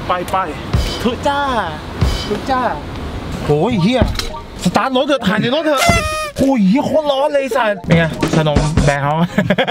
ไปทุจ้าโอ้ยเฮียสตาร์ทรถเถอะถ่ายในรถเถอะโอ้ยโคตรร้อนเลยสัตว์เป็นไงขนมแบร์เฮาส์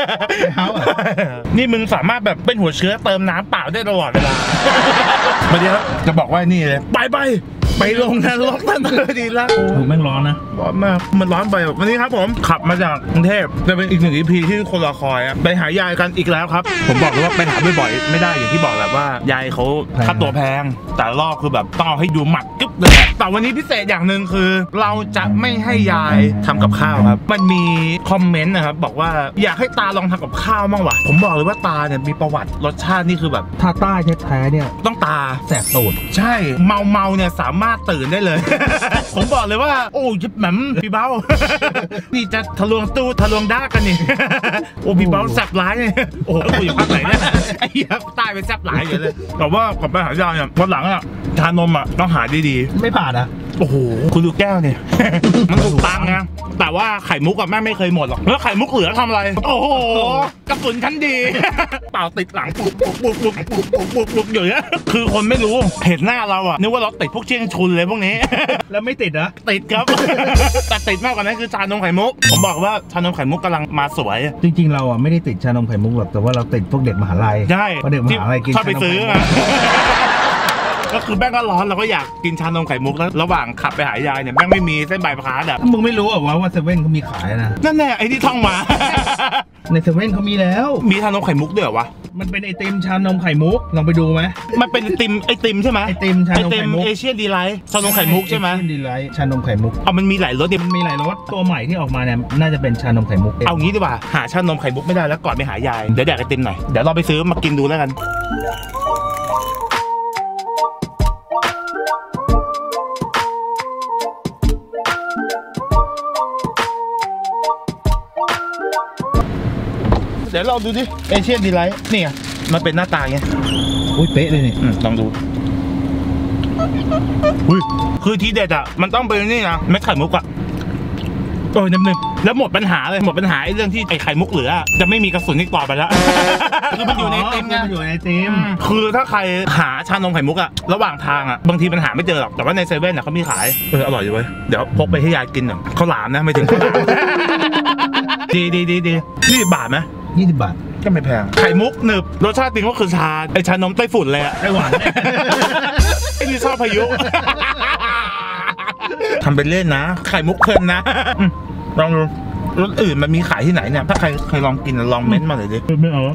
นี่มึงสามารถแบบเป็นหัวเชื้อเติมน้ำเปล่าได้ตลอดเวลามาดีครับจะบอกว่านี่เลยไปลงนรกนั่นเลยดีละโอ้แม่งร้อนนะร้อนมากมันร้อนไปวันนี้ครับผมขับมาจากกรุงเทพจะเป็นอีก1 EP ที่คนรอคอยไปหายายกันอีกแล้วครับผมบอกเลยว่าไปหาบ่อยๆไม่ได้อย่างที่บอกแหละว่ายายเขาค่าตัวแพงแต่รอบคือแบบต้องเอาให้ดูหมัดกึ๊บเลยแต่วันนี้พิเศษอย่างหนึ่งคือเราจะไม่ให้ยายทำกับข้าวครับมันมีคอมเมนต์นะครับบอกว่าอยากให้ตาลองทำกับข้าวบ้างว่ะผมบอกเลยว่าตาเนี่ยมีประวัติรสชาตินี่คือแบบถ้าใต้แท้ๆเนี่ยต้องตาแสบตูดใช่เมาเนี่ยสามารถตื่นได้เลย ผมบอกเลยว่าโอ้ยิบแหม่มพี่เบ้า นี่จะทะลวงตู้ทะลวงด้ากันนี่ โอ้พี่เบ้าแซ่บร้ายเนี่ยโอ้โหคุยภาคไหนเนี่ยไอ้ยับใต้ไปแซ่บร้ายอย่างเลยแต่ว่าก่อนไปหายาเนี่ยวันหลังอ่ะทานนมอ่ะต้องหาดีๆไม่ผ่านนะโอ้โหคุณดูแก้วเนี่ย มันถูกตังนะแต่ว่าไข่มุกกับแม่ไม่เคยหมดหรอกแล้วไข่มุกเหลือทำอะไรโอ้โหกระสุนชั้นดีเป่าติดหลังปุกอยู่เนี่ยคือคนไม่รู้เห็นหน้าเราอะนึกว่าเราติดพวกเชียงชุนเลยพวกนี้แล้วไม่ติดนะติดครับแต่ติดมากกว่านั้นคือชานมไข่มุกผมบอกว่าชานมไข่มุกกำลังมาสวยจริงๆเราอะไม่ได้ติดชานมไข่มุกหรอกแต่ว่าเราติดพวกเด็กมหาลัยใช่เพราะเด็กมหาลัยกินชอบไปซื้อก็คือแม่งก็ร้อนเราก็อยากกินชานมไข่มุกแล้วระหว่างขับไปหายายเนี่ยแม่งไม่มีเส้นใบพาสแบบมึงไม่รู้หรอว่าเซเว่นเขามีขายนะนั่นแน่ไอ้ที่ท่องมาในเซเว่นเขามีแล้วมีชานมไข่มุกด้วยเหรอวะมันเป็นไอติมชานมไข่มุกลองไปดูไหมมันเป็นไอติมใช่ไหมไอติมชานมไข่มุกเอเชียนดีไลท์ชานมไข่มุกใช่ไหมเอเชียนดีไลท์ชานมไข่มุกมันมีหลายรสมันมีหลายรสตัวใหม่ที่ออกมาเนี่ยน่าจะเป็นชานมไข่มุกเอางี้ดีกว่าหาชานมไข่มุกไม่ได้แล้วก่อนไปหายายเดี๋ยวแดกไอติมหน่อยเดี๋ยวเราไปซื้อมากินดูแล้วกันเดี๋ยวเราดูดิเอเชียนดีไลท์นี่ไงมันเป็นหน้าตาไงอุ้ยเป๊ะเลยนี่ลองดูอุ้ยคือทีเด็ดอ่ะมันต้องเป็นนี่นะเม็ดไข่มุกอ่ะนึบๆแล้วหมดปัญหาเลยหมดปัญหาไอ้เรื่องที่ไอ้ไข่มุกเหลือจะไม่มีกระสุนอีกต่อไปแล้วคือมันอยู่ในติมไงอยู่ในติมคือถ้าใครหาชานมไข่มุกอ่ะระหว่างทางอ่ะบางทีปัญหาไม่เจอหรอกแต่ว่าในเซเว่นอ่ะเขามีขายอร่อยอยู่เว้ยเดี๋ยวพกไปให้ยายกินหน่อยข้าวหลามนะไม่ถึงข้าวหลามดี20 บาทไหม 20 บาทก็ไม่แพงไข่มุกหนึบรสชาติจริงก็คือชานมไต้ฝุ่นเลยอะไต้หวันไอ้นี่ชอบพายุทำเป็นเล่นนะไข่มุกเพลินนะลองดูรสอื่นมันมีขายที่ไหนเนี่ยถ้าใครเคยลองกินลองเม้นต์มาเลยดิไม่เอา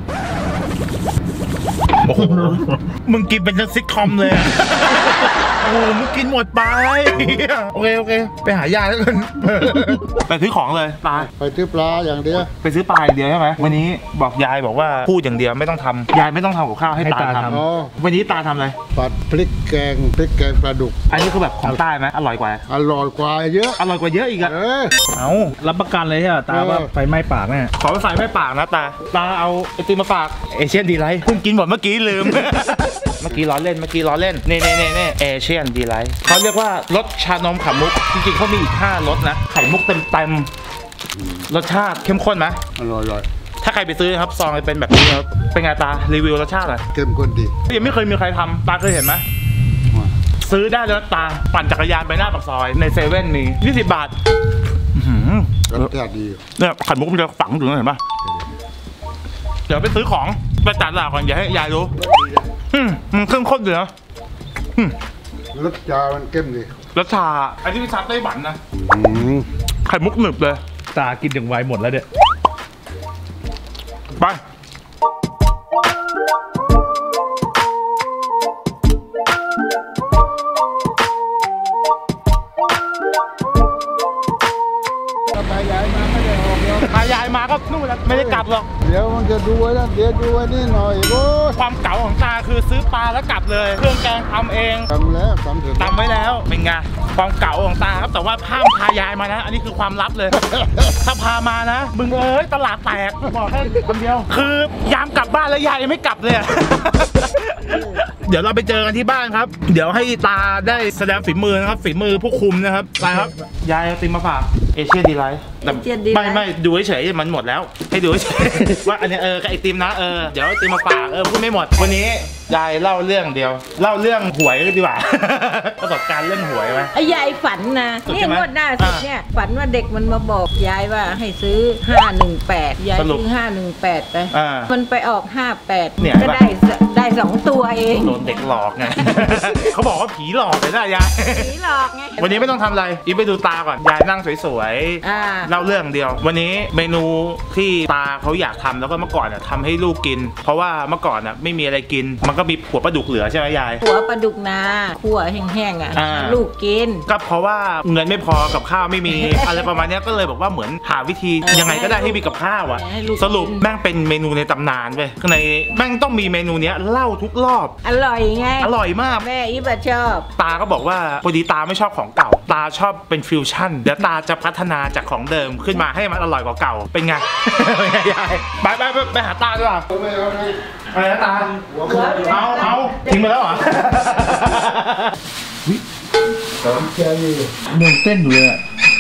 โอ้โหมึงกินเป็นซิทคอมเลยโอ้มึงกินหมดไปโอเคไปหายาแล้วกันไปซื้อของเลยปลาไปซื้อปลาอย่างเดียวไปซื้อปลาอย่างเดียวใช่ไหมวันนี้บอกยายบอกว่าพูดอย่างเดียวไม่ต้องทำยายไม่ต้องทำกับข้าวให้ตาทำวันนี้ตาทำอะไรผัดพริกแกงปลาดุกอันนี้คือแบบของใต้ไหมอร่อยกว่าเยอะอร่อยกว่าเยอะอีกอะเอารับประกันเลยใช่ไหมตาว่าไฟไหม้ปากแน่ขอไฟไหม้ปากนะตาเอาไอติมมาฝากเอเชียนดีไลท์เพิ่งกินหมดเมื่อกี้ลืมเมื่อกี้ล้อเล่นนี่เอเชียนดีไลท์เขาเรียกว่ารสชานมไข่มุกจริงๆเขามีอีก5 รสนะไข่มุกเต็มรสชาติเข้มข้นไหมอร่อยถ้าใครไปซื้อครับซองจะเป็นแบบนี้ครับเป็นไงตารีวิวรสชาติหน่อยเข้มข้นดียังไม่เคยมีใครทำตาเคยเห็นไหมซื้อได้แล้วตาปั่นจักรยานไปหน้าปากซอยในเซเว่นมี20 บาทรสชาติดีเนี่ยไข่มุกมันจะฝังอยู่เห็นปะเดี๋ยวไปซื้อของไปจัดหลากก่อนอย่าให้ยายรู้มันเข้มข้นเลยนะรสชามันเข้มดีรสชาอันนี้เป็นชาไต้หวันนะไข่มุกหนึบเลยตากินอย่างไวหมดแล้วเนี่ยไปยายมาก็นู่นแล้วไม่ได้กลับหรอกเดี๋ยวมันจะดูไว้นะเดี๋ยวดูไว้นี่หน่อยโอ้ความเก๋าของตาคือซื้อปลาแล้วกลับเลยเครื่องแกงทำเองทำแล้วทำเสร็จทำไว้แล้วเป็นไงความเก๋าของตาครับแต่ว่าห้ามพายายมานะอันนี้คือความลับเลยถ้าพามานะมึงตลาดแตกบอกแค่คำเดียวคือยามกลับบ้านแล้วยายยังไม่กลับเลยเดี๋ยวเราไปเจอกันที่บ้านครับเดี๋ยวให้ตาได้แสดงฝีมือนะครับฝีมือผู้คุมนะครับไปครับยายติมมาฝากเอเชียดีไลท์ Asian Delight ไม่ดูเฉยๆมันหมดแล้ว ให้ดูเฉยๆ ว่าอันเนี้ยกับไอติมนะเดี๋ยวไอติมมาฝากพูดไม่หมดวันนี้ยายเล่าเรื่องเดียวเล่าเรื่องหวยดีกว่า ประสบการณ์เรื่องหวยไหมไอ้ยายฝันนะนี่งวดหน้าสุดเนี่ยฝันว่าเด็กมันมาบอกยายว่าให้ซื้อ518ยายซื้อ518ไปมันไปออก58ก็ได้2 ตัวเองโดนเด็กหลอกไง เขาบอกว่าผีหลอกเลยนะยายผีหลอกไงวันนี้ไม่ต้องทำอะไรอีฟไปดูตาก่อนยายนั่งสวยๆเล่าเรื่องเดียว วันนี้เมนูที่ตาเขาอยากทำแล้วก็เมื่อก่อนทำให้ลูกกิน เพราะว่าเมื่อก่อนไม่มีอะไรกินมันก็มีหัวปลาดุกเหลือใช่ไหมยายหัวปลาดุกนาขั่วแห้งๆลูกกินก็เพราะว่าเงินไม่พอกับข้าวไม่มี อะไรประมาณนี้ก็เลยบอกว่าเหมือนหาวิธียังไงก็ได้ให้มีกับข้าวสรุปแม่งเป็นเมนูในตำนานเว้ยข้างในแม่งต้องมีเมนูนี้เล่าทุกรอบอร่อยไงอร่อยมากแม่อีฟชอบตาก็บอกว่าพอดีตาไม่ชอบของเก่าตาชอบเป็นฟิวชั่นเดี๋ยวตาจะพัฒนาจากของเดิมขึ้นมาให้มันอร่อยกว่าเก่าเป็นไง ยายไปหาตาด้วยอะไรนะตาเอาทิ้งไปแล้วเหรอเมืองเต้นอยู่เลย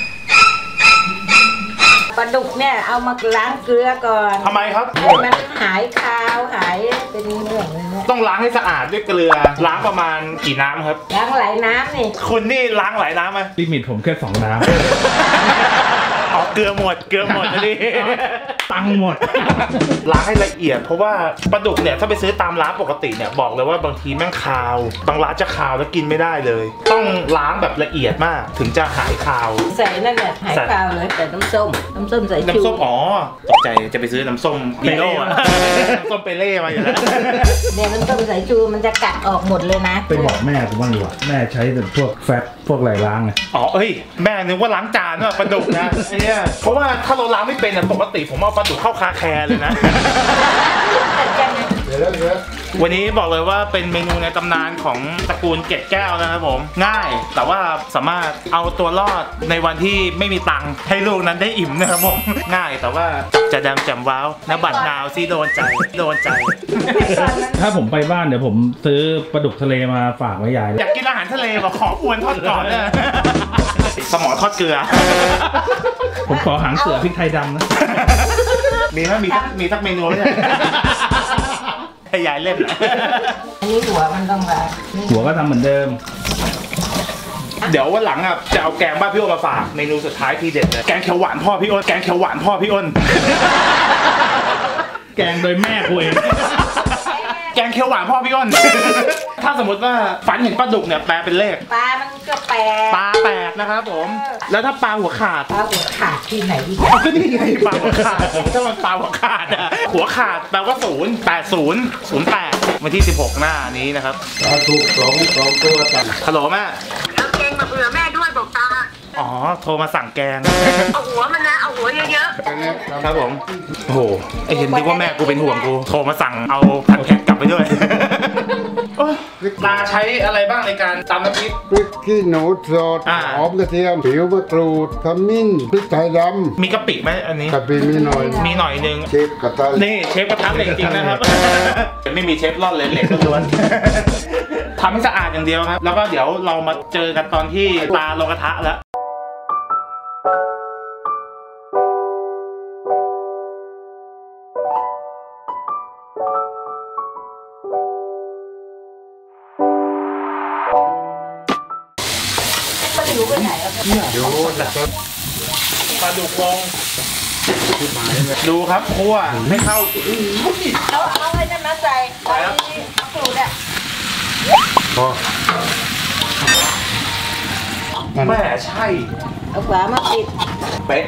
ปลาดุกเนี่ยเอามาล้างเกลือก่อนทำไมครับให้มันหายคาวหายเป็นเรื่องเลยเนี่ยต้องล้างให้สะอาดด้วยเกลือล้างประมาณกี่น้ำครับล้างหลายน้ำนี่คุณนี่ล้างหลายน้ำไหมลิมิตผมแค่2 น้ำเกลือหมดดิตังหมดล้างให้ละเอียดเพราะว่าปลาดุกเนี่ยถ้าไปซื้อตามร้านปกติเนี่ยบอกเลยว่าบางทีแม่งคาวบางร้านจะคาวแล้วกินไม่ได้เลยต้องล้างแบบละเอียดมากถึงจะหายคาวใส่นั่นเนี่ยหายคาวเลยแต่น้ำส้มใส่น้ำส้มตกใจจะไปซื้อน้ำส้มเปโล่น้ำส้มเปเล่มาอยู่แล้วเนี่ยน้ำส้มสายชูมันจะกัดออกหมดเลยนะไปบอกแม่ผมว่าดีกว่าแม่ใช้แต่พวกแฟตพวกไหลล้างไงแม่นึกว่าล้างจานว่าปลาดุกนะเนี่ยเพราะว่าถ้าเราล้างไม่เป็นปกติผมเอาปลาดุกเข้าคาแคร์เลยนะ วันนี้บอกเลยว่าเป็นเมนูในตำนานของตระกูลเกล็ดแก้วนะครับผมง่ายแต่ว่าสามารถเอาตัวรอดในวันที่ไม่มีตังค์ให้ลูกนั้นได้อิ่มนะครับผมง่ายแต่ว่าจะดำจำว้าวนะบัดนาวซิโดนใจถ้าผมไปบ้านเดี๋ยวผมซื้อปลาดุกทะเลมาฝากไว้ยายอยากกินอาหารทะเลบอกขออวนทอดก่อนนะสมอทอดเกลือผมขอหางเสือพริกไทยดำนะมีทักเมนูไหมให้ยายเล่นอันนี้หัวมันต้องแบบหัวก็ทำเหมือนเดิมเดี๋ยววันหลังจะเอาแกงบ้านพี่อ้นมาฝากเมนูสุดท้ายทีเด็ดเลยแกงเขียวหวานพ่อพี่อ้นแกงโดยแม่กูเองแกงเขียวหวานพ่อพี่อ้นถ้าสมมติว่าฝันเห็นปลาดุกเนี่ยแปลเป็นเลขปลามันก็8 ปลา8นะครับผมแล้วถ้าปลาหัวขาดที่ไหนอีกก็นี่ไงปลาหัวขาดถ้ามันปลาหัวขาดหัวขาดแปลว่า08008วันที่16หน้านี้นะครับถูก2ตัวจังฮัลโหลแม่เอาแกงมาเผื่อแม่ด้วยบอกตาโทรมาสั่งแกงเอาหัวมันนะเอาหัวเยอะๆครับผมโอ้โหไอเห็นดิว่าแม่กูเป็นห่วงกูโทรมาสั่งเอาผัดเผ็ดกลับไปด้วยตาใช้อะไรบ้างในการตำน้ำพริกพริกขี้หนูสดหอมกระเทียมผิวมะกรูดขมิ้นพริกไทยดำมีกะปิไหมอันนี้กะปิมีหน่อยนึงเชฟกระทะนี่เชฟกระทะเหล็กจริงนะครับไม่มีเชฟร่อนเลยเหล็กล้วนทำให้สะอาดอย่างเดียวครับแล้วก็เดี๋ยวเรามาเจอกันตอนที่ปลาลงกระทะแล้วปลาดุกวงดูครับคั่วให้เข้าเอาอะไรจะมาใส่กรูดอ่ะแม่ใช่เอาฝามาปิดเป๊ะ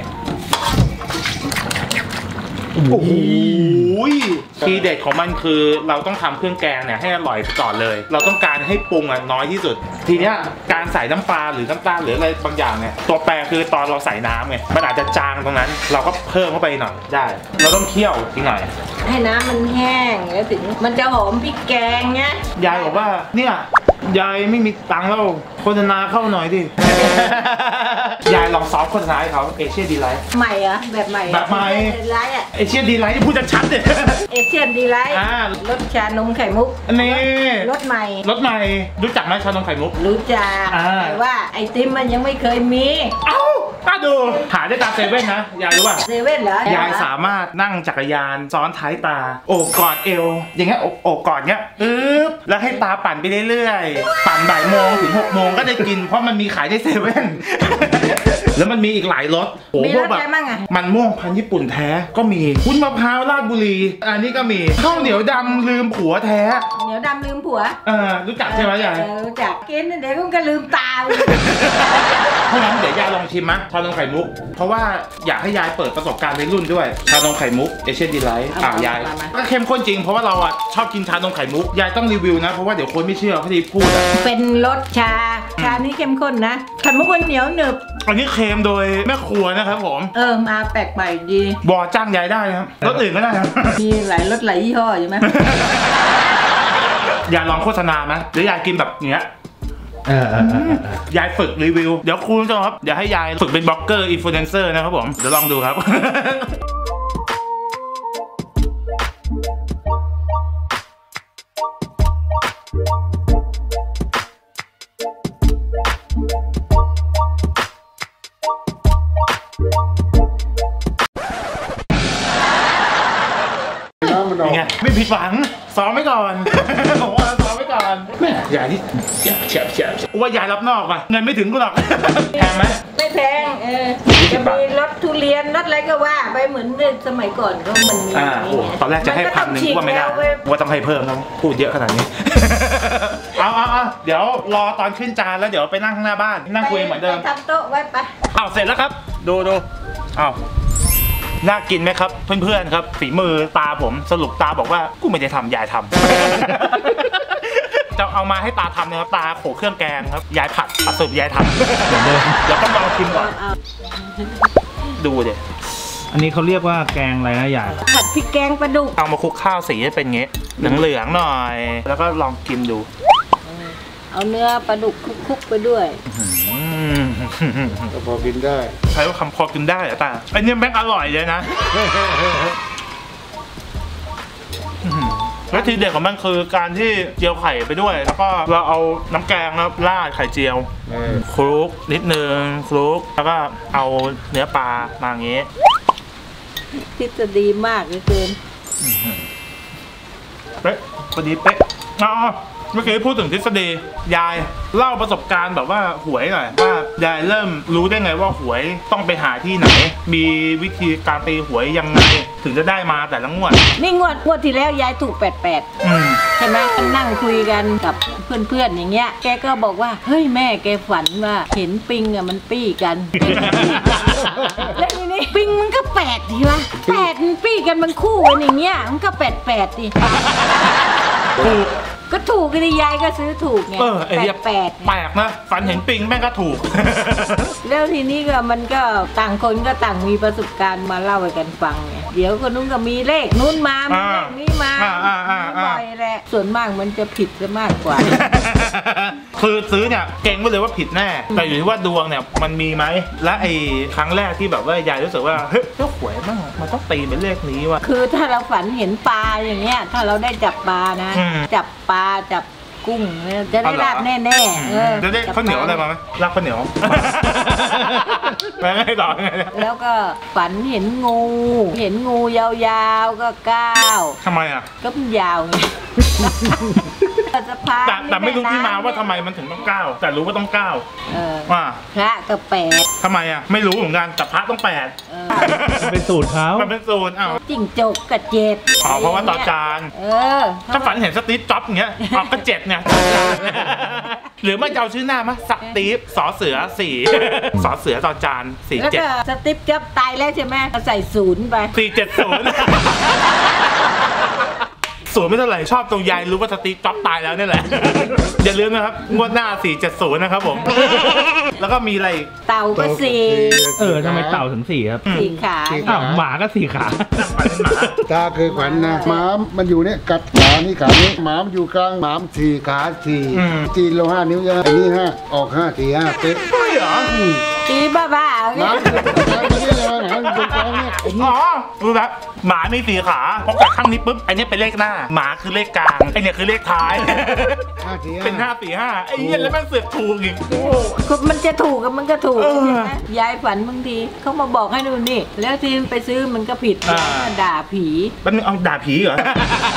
โอ้โหทีเด็ดของมันคือเราต้องทำเครื่องแกงเนี่ยให้อร่อยก่อนเลยเราต้องการให้ปรุงน้อยที่สุดทีเนี้ยการใส่น้ำปลาหรือน้ำตาลหรืออะไรบางอย่างเนี่ยตัวแปรคือตอนเราใส่น้ำไงมันอาจจะจางตรงนั้นเราก็เพิ่มเข้าไปหน่อยได้เราต้องเคี่ยวอีกหน่อยให้น้ำมันแห้งแล้วถึงมันจะหอมพริกแกงเงี้ยยายบอกว่าเนี่ยยายไม่มีตังค์แล้วโฆษณาเข้าหน่อยดิยายลองซ้อมโฆษณาให้เขาเอเชียดีไลท์ใหม่อะแบบใหม่เอเชียดีไลท์พูดชัดๆเลยเอเชีชียนดีไลท์รสชานมไข่มุกอันนี้รสใหม่รสใหม่รู้จักไหมชานมไข่มุกรู้จักแต่ว่าไอติมมันยังไม่เคยมีเอ้าป้าดูหาได้ตามเซเว่นนะยายรู้ป่ะเซเว่นเหรอยายสามารถนั่งจักรยานซ้อนท้ายตาโอบกอดเอวอย่างเงี้ยโอบกอดเงี้ยแล้วให้ตาปั่นไปเรื่อยๆปั่นบ่ายโมงถึง6 โมงก็ได้กินเพราะมันมีขายในเซเว่น แล้วมันมีอีกหลายรสมีรสอะไรบ้างอ่ะมันม่วงพันธุ์ญี่ปุ่นแท้ก็มีวุ้นมะพร้าวราชบุรีอันนี้ก็มีข้าวเหนียวดำลืมผัวแท้เหนียวดำลืมผัวรู้จักใช่ไหมยายรู้จักกินเดี๋ยวก็ลืมตาเพราะงั้นเดี๋ยวยายลองชิมมั้ยชานมไข่มุกเพราะว่าอยากให้ยายเปิดประสบการณ์ในรุ่นด้วยชานมไข่มุกเอเชียนดีไลท์ยายก็เข้มข้นจริงเพราะว่าเราชอบกินชานมไข่มุกยายต้องรีวิวนะเพราะว่าเดี๋ยวคนไม่เชื่อเขาดีพูดเป็นรสชานี่เข้มข้นนะไข่มุกมันเหนียวหนึบอันนี้เค็มโดยแม่ครัวนะครับผมมาแปลกใหม่ดีบอจ้างยายได้นะครับรสอื่นก็ได้ครับมีหลายรสหลายยี่ห้อใช่ไหมยายลองโฆษณาไหมเดี๋ยวยายกินแบบเนี้ยยายฝึกรีวิวเดี๋ยวคุณผู้ชมครับเดี๋ยวให้ยายฝึกเป็นบล็อกเกอร์อินฟลูเอนเซอร์นะครับผมเดี๋ยวลองดูครับไงไม่ผิดหวังซ้อมไว้ก่อนผมว่าซ้อมไว้ก่อนแม่ยายที่เฉียบว่ายายรับนอกป่ะเงินไม่ถึงกูหรอกแพงไหมไม่แพงจะมีรถทุเรียนรถอะไรก็ว่าไปเหมือนสมัยก่อนก็มันมีตอนแรกจะให้1,000ว่าไม่ได้ว่าต้องให้เพิ่มนะพูดเยอะขนาดนี้เอาเดี๋ยวรอตอนขึ้นจานแล้วเดี๋ยวไปนั่งข้างหน้าบ้านนั่งคุยเหมือนเดิมทำโต๊ะไว้ไปเสร็จแล้วครับดูน่ากินไหมครับเพื่อนๆครับฝีมือตาผมสรุปตาบอกว่ากูไม่ได้ทำยายทำจะเอามาให้ตาทำนะครับตาโขเครื่องแกงครับยายผัดสรุปยายทำเดี๋ยวต้องลองชิมก่อนดูดิอันนี้เขาเรียกว่าแกงอะไรนะยายผัดพริกแกงปลาดุกเอามาคลุกข้าวสีให้เป็นเงี้ยเหลืองๆหน่อยแล้วก็ลองกินดูเอาเนื้อปลาดุกคลุกไปด้วยพอกินได้ใช้ว่าคำพอกินได้อะตาไอ้เนี่ยแม่งอร่อยเลยนะแล้วทีเด็ดของมันคือการที่เจียวไข่ไปด้วยแล้วก็เราเอาน้ำแกงแล้วราดไข่เจียวคลุกนิดนึงคลุกแล้วก็เอาเนื้อปลามาอย่างงี้ทฤษฎีมากเลยเกินเป๊ะพอดีเป๊ะเมื่อกี้พูดถึงทฤษฎียายเล่าประสบการณ์แบบว่าหวยหน่อยว่ายายเริ่มรู้ได้ไงว่าหวยต้องไปหาที่ไหนมีวิธีการตีหวยยังไงถึงจะได้มาแต่ละงวดนี่งวดที่แล้วยายถูก88ใช่ไหมนั่งคุยกันกับเพื่อนอย่างเงี้ยแกก็บอกว่าเฮ้ยแม่แกฝันว่าเห็นปิงมันปี้กันแล้วทีนี้ปิงมันก็8ทีวะ8มันปี้กันมันคู่กันอย่างเงี้ยมันก็88ดิก็ถูกกันยายก็ซื้อถูกไงแปลกนะฝันเห็นปิงแม่งก็ถูกแล้วทีนี้ก็มันก็ต่างคนก็ต่างมีประสบการณ์มาเล่าให้กันฟังไงเดี๋ยวคนนู้นก็มีเลขนู้นมามีเลขนี้มาบ่อยแหละส่วนมากมันจะผิดซะมากกว่าคือซื้อเนี่ยเก่งไว้เลยว่าผิดแน่แต่อยู่ที่ว่าดวงเนี่ยมันมีไหมและไอ้ครั้งแรกที่แบบว่ายายรู้สึกว่าเฮ้ยเจ้าหวยมั่งมันต้องตีเป็นเลขนี้ว่ะคือถ้าเราฝันเห็นปลาอย่างเงี้ยถ้าเราได้จับปลานะจับปลาจับกุ้งจะได้ลาบแน่ๆจะได้ข้าวเหนียวอะไรมาไหมลาบข้าวเหนียวไม่ต่อแล้วก็ฝันเห็นงูยาวๆก็9ทำไมอ่ะก็มันยาวไงแต่ไม่รู้ที่มาว่าทำไมมันถึงต้อง9แต่รู้ว่าต้อง9ว่าพระก็8 ทำไมอ่ะไม่รู้เหมือนกันแต่พระต้องมันเป็นสูตรเขามันเป็นสูตรจิ้งจกก็7 เพราะว่าต่อจานถ้าฝันเห็นสตีฟจ็อบอย่างเงี้ยก็7เนี่ยหรือไม่จะเอาชื่อหน้ามาสตีฟสอเสือ4สอเสือต่อจาน4 7 แล้วก็สตีฟจ็อบตายแล้วใช่ไหมใส่0ไป 470ไม่เท่าไหร่ชอบตรงยายรู้ว่าสตีฟจ็อบตายแล้วนี่แหละอย่าลืมนะครับงวดหน้า470นะครับผมแล้วก็มีอะไรเต่าก็4 ทำไมเต่าถึง4ครับ 4ขาหมาก็4ขาตาคือขวัญนะหมามันอยู่เนี่ยกัดขานี่ขานี้หมามันอยู่กลางหมา4 ขา4จีนเรา5 นิ้วยังอันนี้5ออก5 4 5เป๊ะใช่เหรอตีบ้าๆน้ำไม่ได้เลยนะตรงกลางเนี่ยอ๋อรู้แล้วหมามี4 ขาพอกัดข้างนี้ปุ๊บอันนี้เป็นเลขหน้าหมาคือเลขกลางไอเนี่ยคือเลขท้ายเป็น5 4 5ไอ้เหี้ยแล้วมันเสือกถูกอีกมันจะถูกกับมันก็ถูกยายฝันบางทีเขามาบอกให้ดูนี่แล้วทีไปซื้อมันก็ผิดด่าผีมันเอาด่าผีเหรอ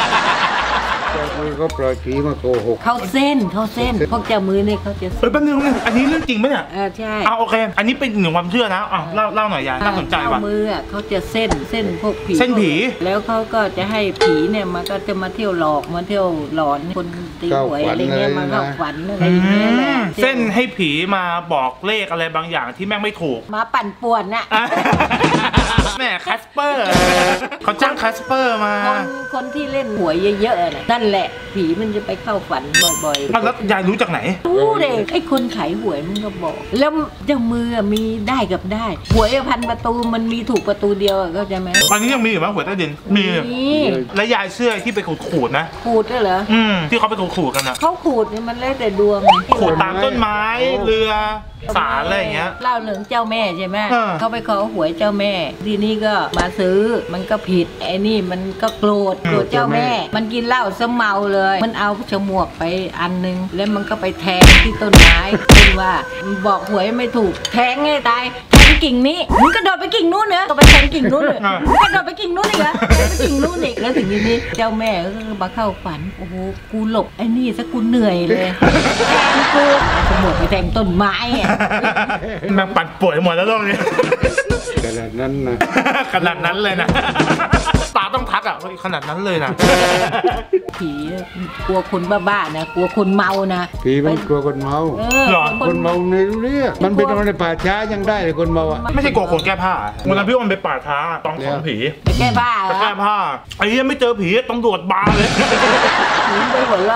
ก็ปล่อยผีมาโกหกเขาเส้นพวกเจ้ามือเนี่ยเขาจะแป๊บนึงอันนี้เรื่องจริงไหมเนี่ยใช่โอเคอันนี้เป็นหนึ่งความเชื่อนะเล่าหน่อยยายน่าสนใจว่ะเจ้ามือเขาจะเส้นพวกผีเส้นผีแล้วเขาก็จะให้ผีเนี่ยมันก็จะมาเที่ยวหลอกมาเที่ยวหลอนคนตีหวยอะไรเงี้ยมาเข้าฝันอะไรเงี้ยแหละเส้นให้ผีมาบอกเลขอะไรบางอย่างที่แม่งไม่ถูกมาปั่นป่วนน่ะแม่แคสเปอร์เขาจ้างแคสเปอร์มาคนที่เล่นหวยเยอะๆน่ะนั่นแหละผีมันจะไปเข้าฝันบ่อยๆแล้วยายรู้จากไหนรู้เด็กไอ้คนขายหวยมันก็บอก แล้วเจ้ามือมีได้กับได้หวยพันประตูมันมีถูกประตูเดียวเข้าใจไหมตอนนี้ยังมีอยู่ไหมหวยใต้ดินมีแล้วยายเชื่อที่ไปขูดนะขูดด้วยเหรอที่เขาไปขูดกันนะเขาขูดเนี่ยมันแล้วแต่ดวงขูดตามต้นไม้เรือสารอะไรอย่างเงี้ยเล่าถึงเจ้าแม่ใช่ไหมเขาไปขอหวยเจ้าแม่ทีนี้ก็มาซื้อมันก็ผิดไอ้นี่มันก็โกรธเจ้าแม่มันกินเหล้าซะเมาเลยมันเอาฉมวกไปอันนึงแล้วมันก็ไปแทงที่ต้นไม้ซึ่งว่าบอกหวยไม่ถูกแทงให้ตายแทงกิ่งนี้มึงกระโดดไปกิ่งนู้นเนอะก็ไปแทงกิ่งนู้นเลยมึงกระโดดไปกิ่งนู้นอีกเหรอไปกิ่งนู้นอีกแล้วถึงนี้เจ้าแม่ก็มาเข้าฝันโอ้โหกูหลบไอ้นี่ซะกูเหนื่อยเลยแทงกูฉมวกไปแทงต้นไม้แม่งปั่นป่วยหมดแล้วโลกนี้ขนาดนั้นนะขนาดนั้นเลยนะตาต้องทักอ่ะขนาดนั้นเลยนะผีกลัวคนบ้าๆนะกลัวคนเมานะผีมันกลัวคนเมา คนเมาในเรื่องมันไปนอนในป่าช้ายังได้เลยคนเมาอ่ะไม่ใช่กลัวคนแก้ผ้าวันนั้นพี่อ้นไปป่าช้าต้องของผีไปแก้ผ้าไปแก้ผ้าไอ้ยังไม่เจอผีตำรวจบาเลยผีไปหมดเลย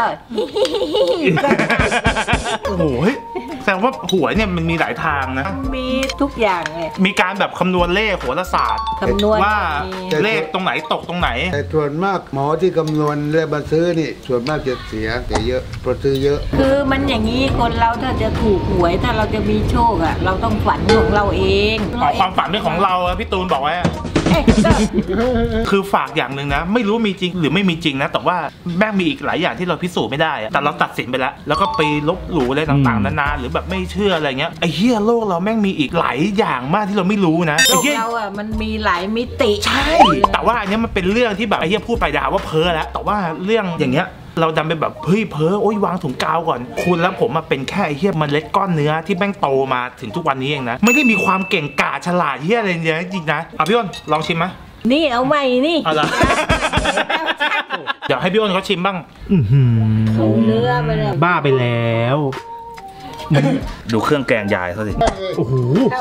โอ้โหแสดงว่าหวยเนี่ยมันมีหลายทางนะมีทุกอย่างเลยมีการแบบคำนวณเลขโหราศาสตร์คำนวณว่าเลขตรงไหนตกตรงไหนแต่ส่วนมากหมอที่คำนวณและมาซื้อนี่ส่วนมากจะเสียแต่เยอะเพราะซื้อเยอะคือมันอย่างนี้คนเราถ้าจะถูกหวยถ้าเราจะมีโชคอ่ะเราต้องฝันของเราเองความฝันเป็นของเราพี่ตูนบอกไว้คือฝากอย่างหนึ่งนะไม่รู้มีจริงหรือไม่มีจริงนะแต่ว่าแม่งมีอีกหลายอย่างที่เราพิสูจน์ไม่ได้แต่เราตัดสินไปแล้วแล้วก็ไปลบหลู่อะไรต่างๆนานาหรือแบบไม่เชื่ออะไรเงี้ยไอ้เหี้ยโลกเราแม่งมีอีกหลายอย่างมากที่เราไม่รู้นะโลกเราอ่ะมันมีหลายมิติใช่แต่ว่าอันนี้มันเป็นเรื่องที่แบบไอ้เหี้ยพูดไปด่าว่าเพ้อแล้วแต่ว่าเรื่องอย่างเงี้ยเราดันไปแบบเฮ้ยเพ้อโอ๊ยวางถุงกาวก่อนคุณแล้วผมมาเป็นแค่ไอ้เหี้ยเมล็ดก้อนเนื้อที่แม่งโตมาถึงทุกวันนี้เองนะไม่ได้มีความเก่งกาจฉลาดเหี้ยอะไรเยอะจริงนะพี่อ้นลองชิมไหมนี่เอาใหม่นี่อะไรเดี๋ยวให้พี่อ้นเขาชิมบ้างเขาเนื้อไปเลยบ้าไปแล้วดูเครื่องแกงยายเขาสิโอ้โห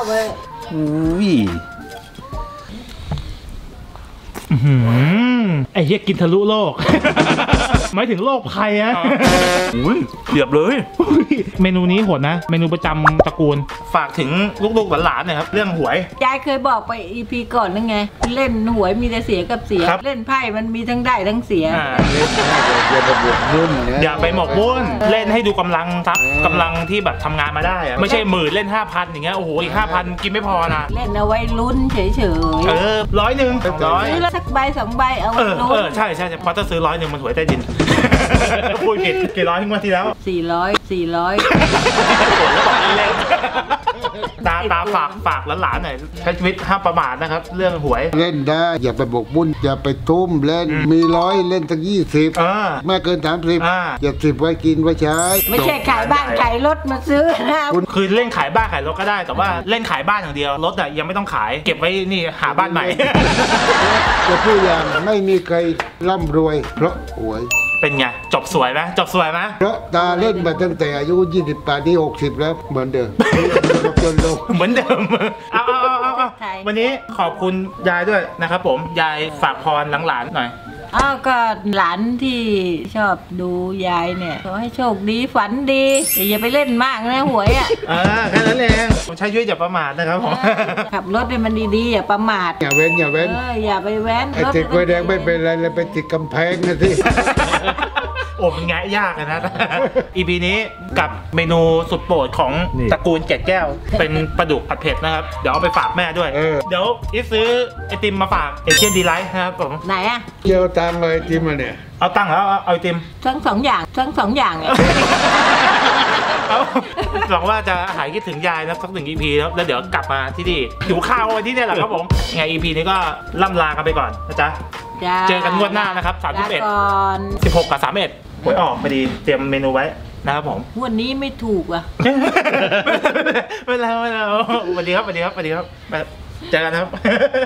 ไอ้เหี้ยกินทะลุโลกหมายถึงโลกภัยอะเดือบเลยเมนูนี้โหดนะเมนูประจำตระกูลฝากถึงลูกๆหลานๆหน่อยครับเรื่องหวยยายเคยบอกไป EP ก่อนนั่นไงเล่นหวยมีแต่เสียกับเสียเล่นไพ่มันมีทั้งได้ทั้งเสียอย่าไปหมกมุ่นเล่นให้ดูกำลังทรัพย์กำลังที่แบบทำงานมาได้อะไม่ใช่หมื่นเล่น 5,000 อย่างเงี้ยโอ้โหอีก 5,000 กินไม่พอนะเล่นเอาไว้ลุ้นเฉยๆ 100 200 ซื้อละสักใบ2ใบเอาใช่เพราะถ้าซื้อ100มันหวยใต้ดินพูดผิดกี่ร้อยงวดที่แล้ว 400 ตาฝากหลานๆหน่อยใช้ชีวิตห้ามประมาทนะครับเรื่องหวยเล่นได้อย่าไปบกบุญอย่าไปทุ่มเล่นมี100เล่นสัก20ไม่เกิน30อย่า10ไว้กินไว้ใช้ไม่ใช่ขายบ้านขายรถมาซื้อนะคือเล่นขายบ้านขายรถก็ได้แต่ว่าเล่นขายบ้านอย่างเดียวรถอะยังไม่ต้องขายเก็บไว้นี่หาบ้านใหม่จะพูดอย่างไม่มีใครร่ำรวยเพราะหวยเป็นไงจบสวยไหมเพราะตาเล่นมาตั้งแต่อายุ28นี่60แล้วเหมือนเดิมจนลงเหมือนเดิมเอาวันนี้ขอบคุณยายด้วยนะครับผมยายฝากพรหลังๆหน่อยก็หลานที่ชอบดูยายเนี่ยขอให้โชคดีฝันดีแต่อย่าไปเล่นมากนะหวยอ่ะแค่นั้นเองผมใช้ชีวิตอย่าประมาทนะครับผมขับรถให้มันดีๆอย่าประมาทอย่าเว้นอย่าไปแว้นไอ้ติดไฟแดงไม่เป็นไรเลยไปติดกำแพงนะสิโอ้มันแงะยากนะ EP นี้กับเมนูสุดโปรดของตระกูลเกล็ดแก้ว เป็นปลาดุกผัดเผ็ดนะครับเดี๋ยวเอาไปฝากแม่ด้วยเดี๋ยวอีฟซื้อไอติมมาฝากเอเชียนดีไลท์นะครับผมไหนอะเกี่ยวตามเลยที่มาเนี่ยเอาตังค์แล้วเอาไอติมทั้งสองอย่างเนี่ยเอาหวังว่าจะหายคิดถึงยายนะสัก1 EP แล้วเดี๋ยวกลับมาที่นี่หิวข้าวไว้ที่นี่แหละครับผมไง EP นี้ก็ล่ำลากันไปก่อนนะจ๊ะจ้าเจอกันงวดหน้านะครับลาก่อน 31 16 กับ 31หวยออกพอดีเตรียมเมนูไว้นะครับผมวันนี้ไม่ถูกอ่ะไม่แล้วสวัสดีครับไปเจอกันครับ